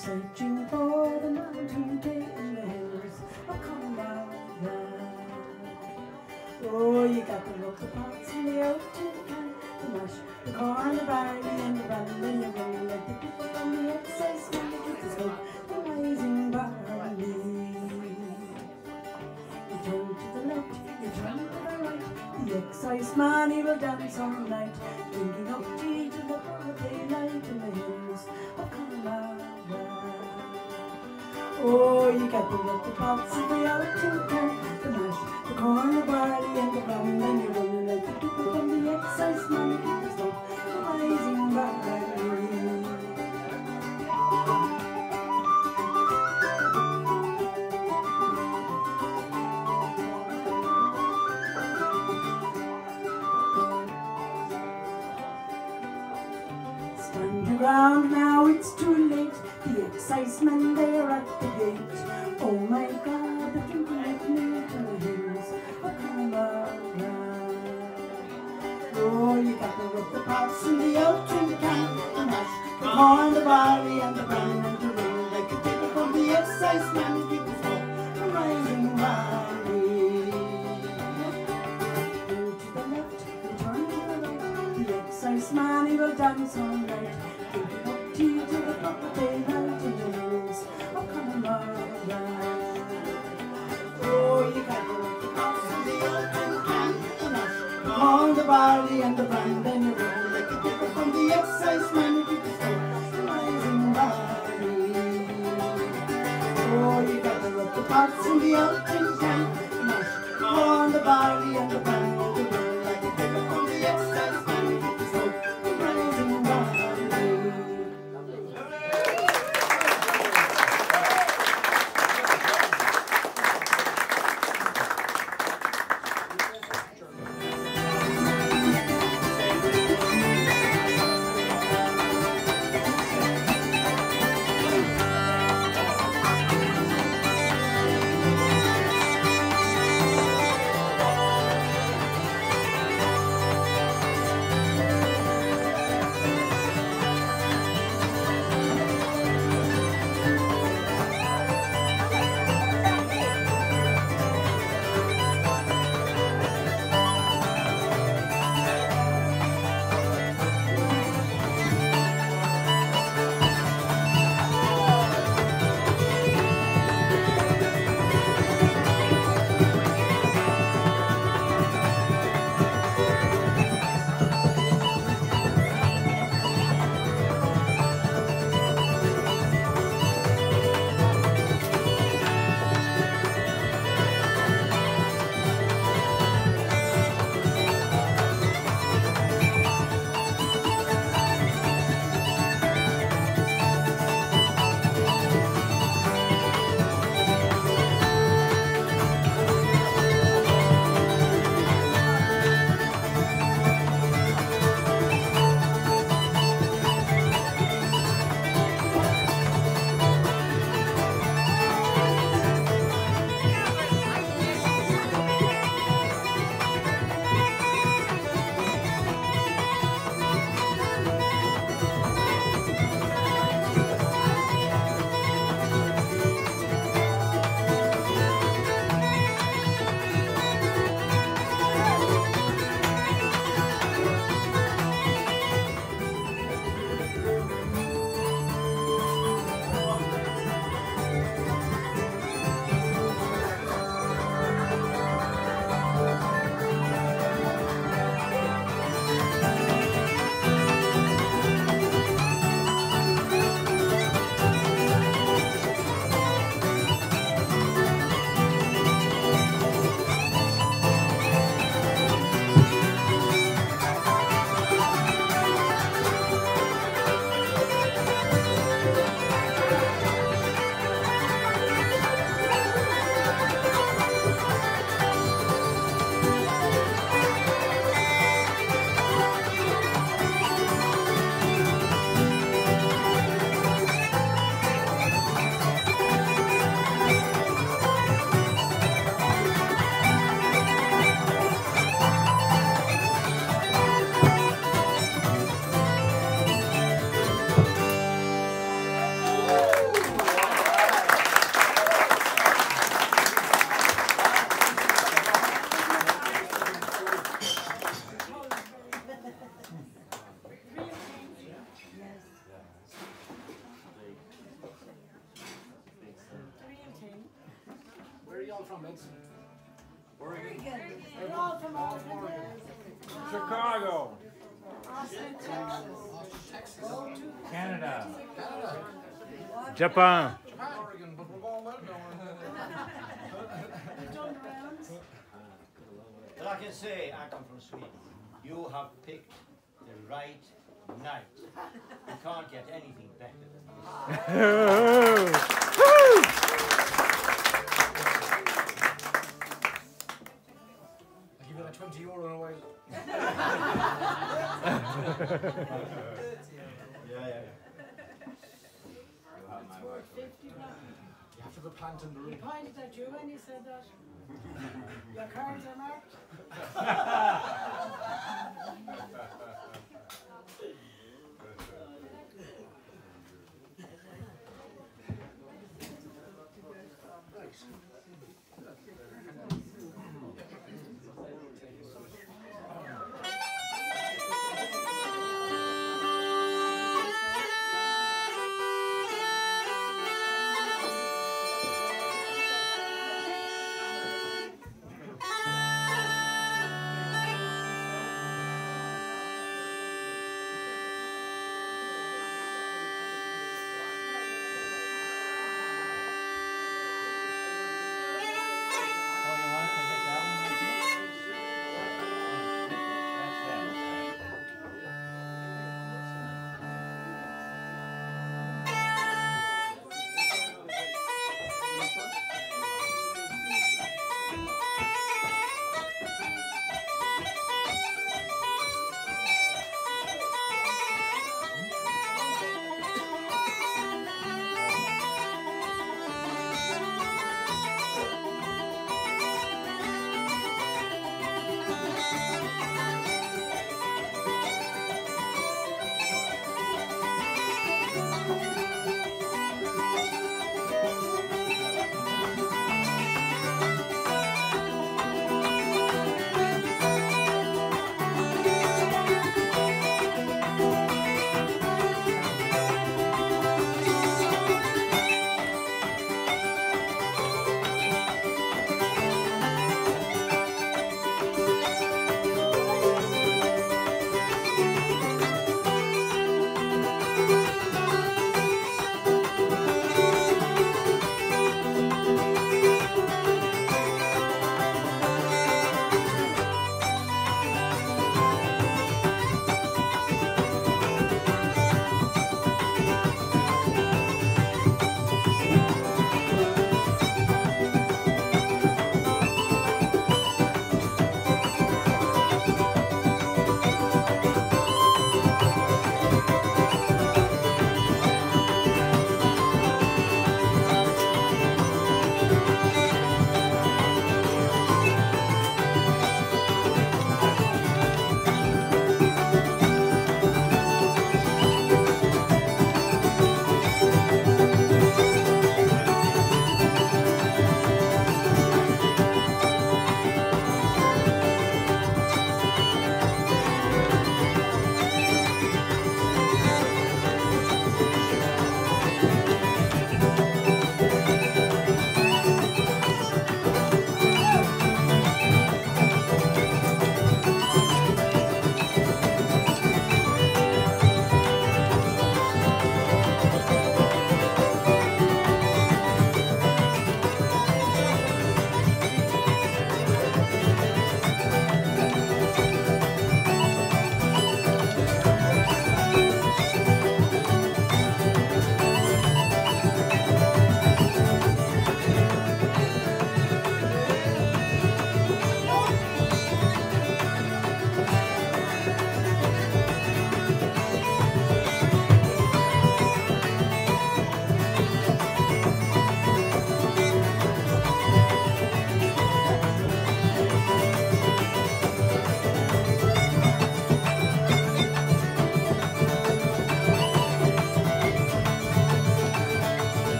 searching for the mountain day in the hills of Connemara. Oh, you got to look the pots in the oat tin can, to mash the corn, the barley, and the bran, then you run like the people from the excise man to get the smoke, the rising barley. You turn to the left, you turn to the right, the excise man, he will dance all night, drinking up tea to the broad daylight in the hills of Connemara. Oh, you got to look the pots of the oat tin can, to mash the corn, the barley, and the bran, then you run like the people from the excise man to get the smoke, the rising barley. Stand your ground now, it's too late. The excisemen, they're at the gate. Oh my God, they're drinking like me to the hills of Connemara. Oh, you got to rub the pots in the oat tin can, to mash the corn, the barley, and the bran, and to run like a people from the excisemen to keep the smoke from rising barley. Turn to the left, you turn to the right, the exciseman, he will dance all night, drinking up tea to the proper daylight in the hills of Connemara. Oh, you got to rub the pots in the oat tin can, to mash the corn, the barley, and the bran, then you roll like a people from the exciseman who keep the smoke from rising barley. Oh, you got to rub the pots in the oat tin can, to mash the corn, the barley, and the bran, then you roll like a people from the exciseman who keep the smoke from rising barley. all from, Eds? Oregon. They're all from Oregon. Chicago. Austin, Texas. Canada. Canada. Japan. Japan. Oregon, but we're going well now. You've done the rounds. But I can say, I come from Sweden. You have picked the right night. You can't get anything better than this. I'll give you like €20 in a while. Yeah. It's worth 50 pounds. You have to have a plant in the He room. pointed at you when he said that. Your cards are marked.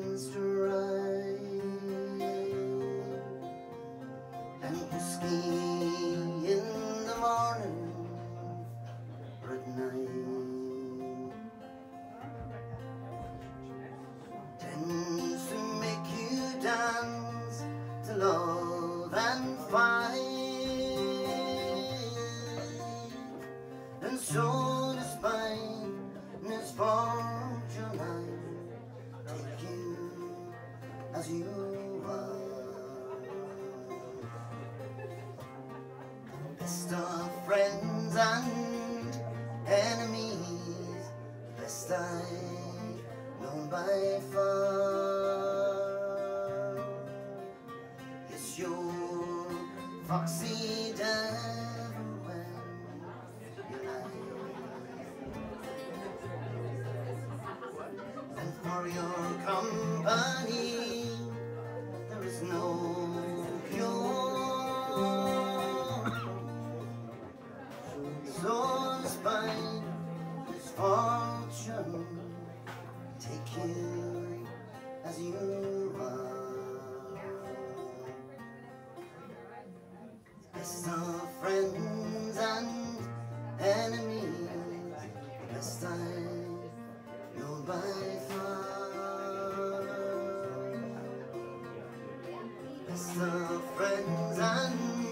chance to ride, and whiskey in the morning or at night tends to make you dance to love and fight, and so despite misfortune I take you as you are. Best of friends and enemies, best I've known by far. Yes, your foxy devil when you lie, and for your company there is no cure. So despite misfortune, take you as you are. Best of friends and enemies, best I've known by far. Best of friends and